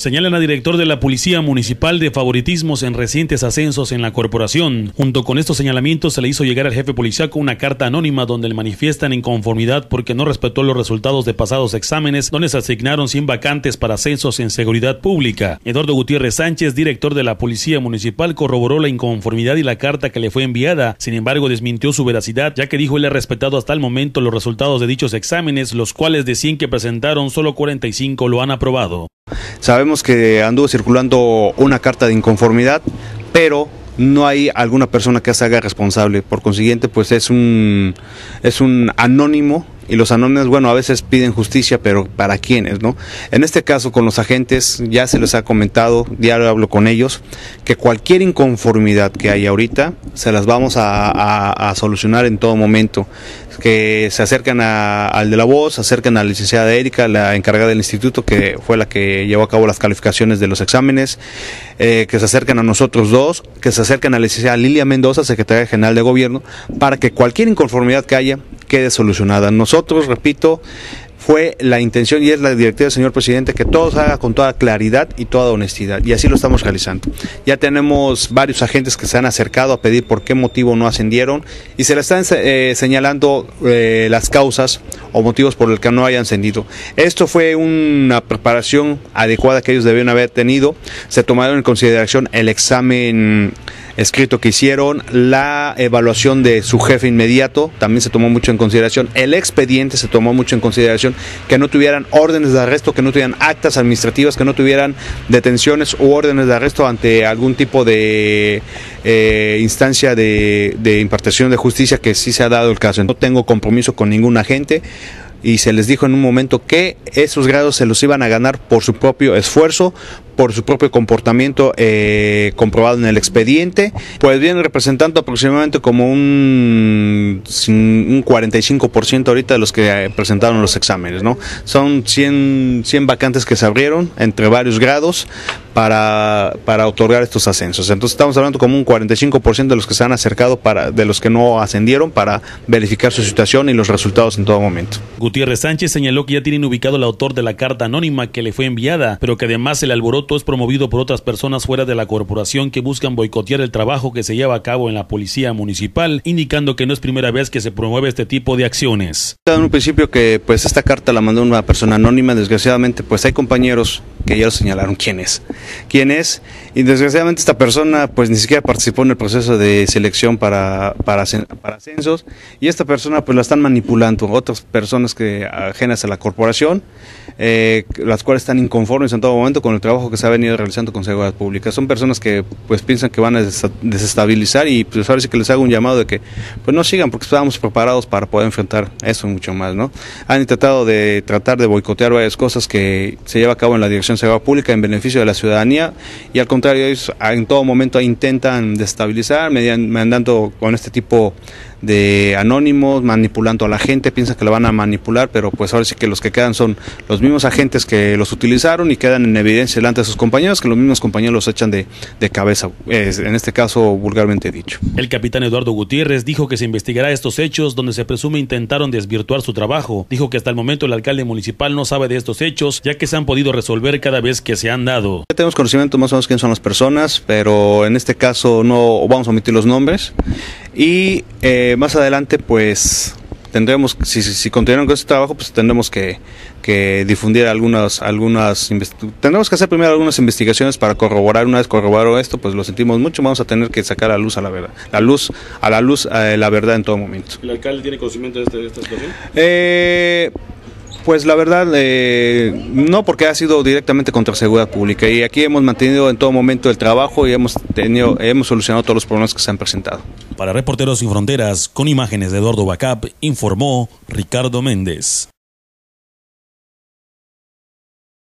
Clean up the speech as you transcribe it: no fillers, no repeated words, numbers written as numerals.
Señalan a director de la Policía Municipal de favoritismos en recientes ascensos en la corporación. Junto con estos señalamientos se le hizo llegar al jefe policíaco una carta anónima donde le manifiestan inconformidad porque no respetó los resultados de pasados exámenes donde se asignaron 100 vacantes para ascensos en seguridad pública. Eduardo Gutiérrez Sánchez, director de la Policía Municipal, corroboró la inconformidad y la carta que le fue enviada. Sin embargo, desmintió su veracidad, ya que dijo él ha respetado hasta el momento los resultados de dichos exámenes, los cuales de 100 que presentaron, solo 45 lo han aprobado. Sabemos que anduvo circulando una carta de inconformidad, pero no hay alguna persona que se haga responsable. Por consiguiente, pues es un anónimo. Y los anónimos, bueno, a veces piden justicia, pero ¿para quiénes, no? En este caso, con los agentes, ya se les ha comentado, diario hablo con ellos, que cualquier inconformidad que haya ahorita, se las vamos a solucionar en todo momento. Que se acercan al de la voz, se acercan a la licenciada Erika, la encargada del instituto, que fue la que llevó a cabo las calificaciones de los exámenes, que se acercan a nosotros dos, que se acercan a la licenciada Lilia Mendoza, secretaria general de gobierno, para que cualquier inconformidad que haya quede solucionada. Nosotros, repito, fue la intención y es la directiva del señor presidente que todo se haga con toda claridad y toda honestidad, y así lo estamos realizando. Ya tenemos varios agentes que se han acercado a pedir por qué motivo no ascendieron y se le están señalando las causas o motivos por el que no hayan ascendido. Esto fue una preparación adecuada que ellos debieron haber tenido. Se tomaron en consideración el examen escrito que hicieron, la evaluación de su jefe inmediato, también se tomó mucho en consideración, el expediente se tomó mucho en consideración, que no tuvieran órdenes de arresto, que no tuvieran actas administrativas, que no tuvieran detenciones u órdenes de arresto ante algún tipo de instancia de impartición de justicia, que sí se ha dado el caso. No tengo compromiso con ningún agente. Y se les dijo en un momento que esos grados se los iban a ganar por su propio esfuerzo, por su propio comportamiento comprobado en el expediente. Pues vienen representando aproximadamente como un 45% ahorita de los que presentaron los exámenes, ¿no? Son 100 vacantes que se abrieron entre varios grados para otorgar estos ascensos. Entonces estamos hablando como un 45% de los que se han acercado, de los que no ascendieron, para verificar su situación y los resultados en todo momento. Gutiérrez Sánchez señaló que ya tienen ubicado al autor de la carta anónima que le fue enviada, pero que además el alboroto es promovido por otras personas fuera de la corporación que buscan boicotear el trabajo que se lleva a cabo en la Policía Municipal, indicando que no es primera vez que se promueve este tipo de acciones. En un principio que pues esta carta la mandó una persona anónima, desgraciadamente pues hay compañeros que ya lo señalaron quién es, y desgraciadamente esta persona pues ni siquiera participó en el proceso de selección para ascensos, y esta persona pues la están manipulando otras personas que ajenas a la corporación, las cuales están inconformes en todo momento con el trabajo que se ha venido realizando con seguridad pública. Son personas que pues piensan que van a desestabilizar, y pues ahora sí que les hago un llamado de que pues no sigan, porque estábamos preparados para poder enfrentar eso y mucho más, ¿no? Han tratar de boicotear varias cosas que se lleva a cabo en la Dirección de Seguridad Pública en beneficio de la ciudadanía, y al contrario, ellos en todo momento intentan desestabilizar, mandando con este tipo de anónimos, manipulando a la gente, piensan que la van a manipular, pero pues ahora sí que los que quedan son los mismos agentes que los utilizaron y quedan en evidencia delante de sus compañeros, que los mismos compañeros los echan de cabeza, en este caso vulgarmente dicho. El capitán Eduardo Gutiérrez dijo que se investigará estos hechos donde se presume intentaron desvirtuar su trabajo. Dijo que hasta el momento el alcalde municipal no sabe de estos hechos, ya que se han podido resolver cada vez que se han dado. Ya tenemos conocimiento más o menos quién son las personas, pero en este caso no vamos a omitir los nombres, y más adelante pues tendremos, si continuamos con este trabajo, pues tendremos que difundir tendremos que hacer primero algunas investigaciones para corroborar. Una vez corroborado esto, pues lo sentimos mucho, vamos a tener que sacar a la luz la verdad en todo momento. ¿El alcalde tiene conocimiento de esta situación? Pues la verdad, no, porque ha sido directamente contra seguridad pública, y aquí hemos mantenido en todo momento el trabajo y hemos solucionado todos los problemas que se han presentado. Para Reporteros Sin Fronteras, con imágenes de Eduardo Bacap, informó Ricardo Méndez.